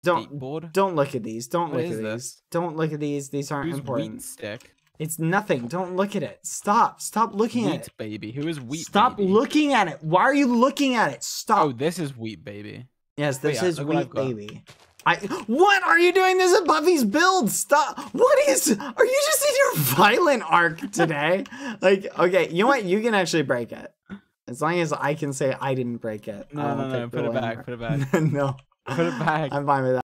Don't look at these. Don't What look is at this? these. Don't look at these. These aren't Who's important. Wheat Stick? It's nothing. Don't look at it. Stop. Stop looking at Wheat it. Baby. Who is Wheat Stop Baby? looking at it. Why are you looking at it? Stop. Oh, this is Wheat Baby. Yes, this Wait, is look what Wheat I've got. Baby. What are you doing? This is Buffy's build. Stop. What is? Are you just in your violent arc today? Like, okay, you know what? You can actually break it. As long as I can say I didn't break it. No, put it back. Put it back. No. Put it back. I'm fine with that.